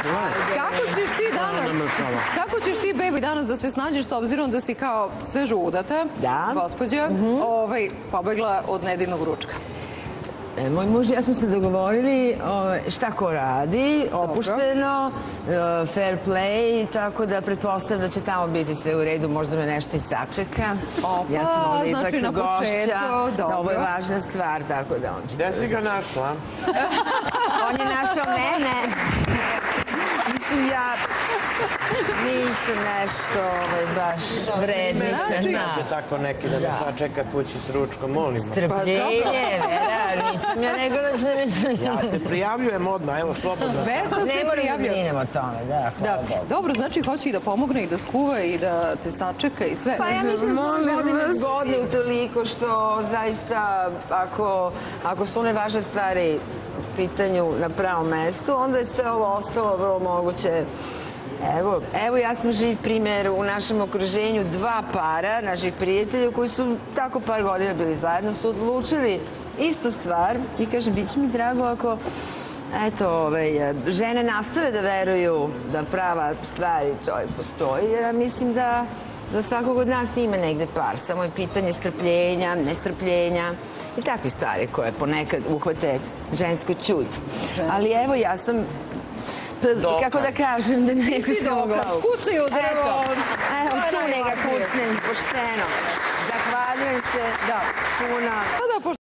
Kako ćeš ti, bebi, danas da se snađeš s obzirom da si kao svežo udata, gospođa, pobegla od nedeljnog ručka? Moj muž i ja smo se dogovorili šta ko radi, opušteno, fair play, tako da pretpostavljam da će tamo biti sve u redu, možda me nešto i sačeka. Ja sam ovdje ipak gošća, ovo je važna stvar, tako da on će... Gde si ga našla? On je našao mene. Mislim, ja nisam nešto baš vrednica. Znači tako neki da me sačeka kući s ručkom, molim. Strpljenje, Vera, nisam ja nego... Ja se prijavljujem odmah, evo, slobodno. Ne moram da brinem o tome, da, hvala Bogu. Dobro, znači hoće i da pomogne i da skuva i da te sačeka i sve. Pa ja mislim da su ove godine zgodne utoliko što zaista ako su one važne stvari u pitanju na pravom mestu, onda je sve ovo ostalo vrlo moguće. Evo ja sam živ primjer u našem okruženju, 2 para naših prijatelja koji su tako par godina bili zajedno, su odlučili istu stvar i kažem, bit će mi drago ako žene nastave da veruju da prava stvari čovjek postoji, jer ja mislim da za svakog od nas ima negde par, samo je pitanje strpljenja, nestrpljenja i takve stvari koje ponekad uhvate žensku ćud. Ali evo ja sam, kako da kažem, da ne kucam u glavu. Kucaju u drvo. Evo tu neka kucnem, pošteno. Zahvaljujem se. Da. Puno.